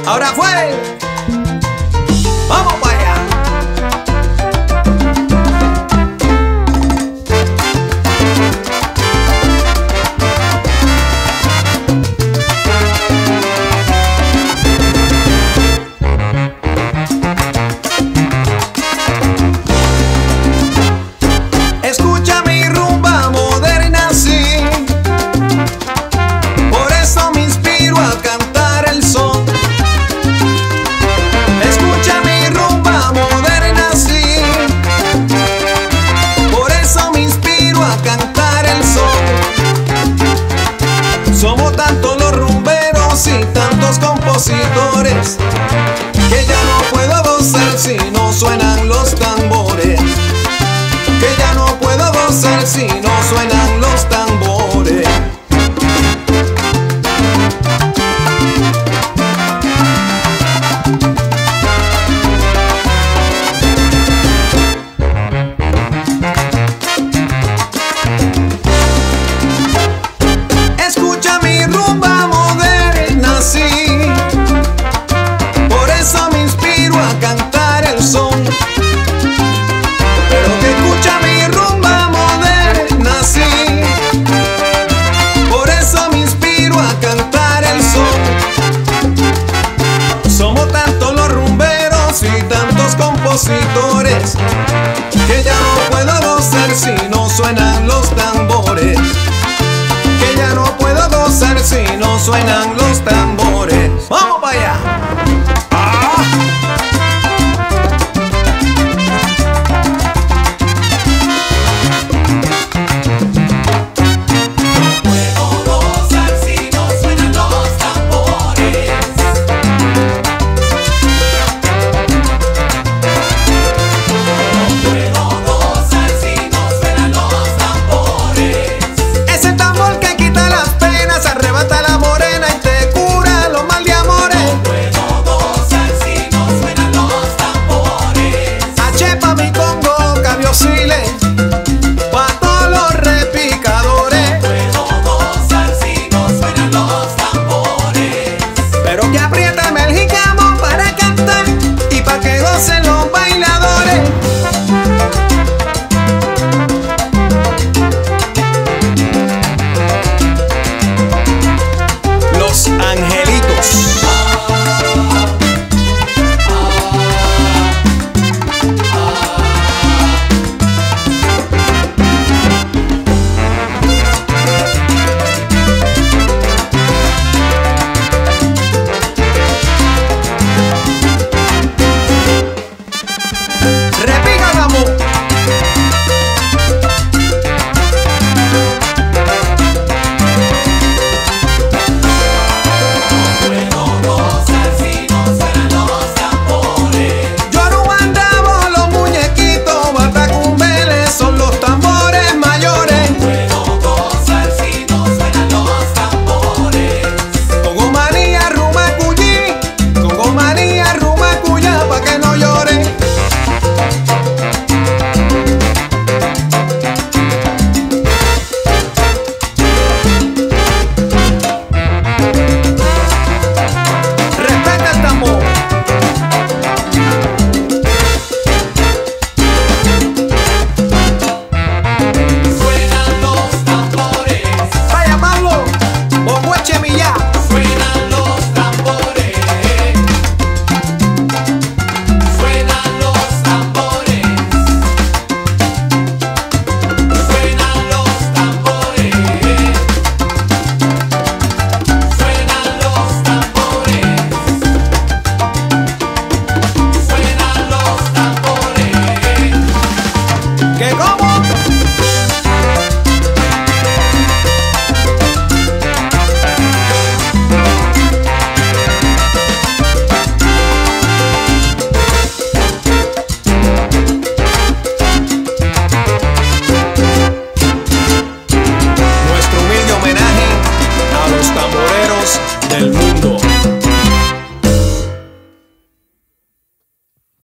Ahora fue. Vamos para allá. Escucha mi rumba moderna, sí. Por eso me inspiro a cantar el son. Escucha mi rumba moderna, sí. Por eso me inspiro a cantar el son. Somos tantos los rumberos y tantos compositores que ya no puedo gozar si no suenan los tambores. Que ya no puedo gozar si no suenan los tambores. Escucha mi rumba moderna, sí. Por eso me inspiro a cantar el son. Pero que escucha mi rumba moderna, sí. Por eso me inspiro a cantar el son. Somos tantos los rumberos y tantos compositores que ya no puedo gozar si no suenan los tambores. Que ya no puedo gozar si no suenan los tambores.